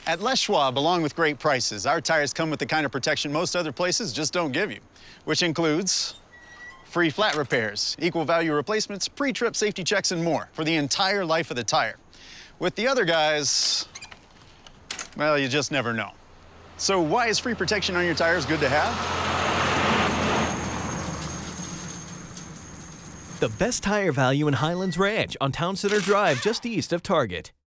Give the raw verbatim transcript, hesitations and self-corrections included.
At Les Schwab, along with great prices, our tires come with the kind of protection most other places just don't give you, which includes free flat repairs, equal value replacements, pre-trip safety checks, and more for the entire life of the tire. With the other guys, well, you just never know. So why is free protection on your tires good to have? The best tire value in Highlands Ranch on Town Center Drive, just east of Target.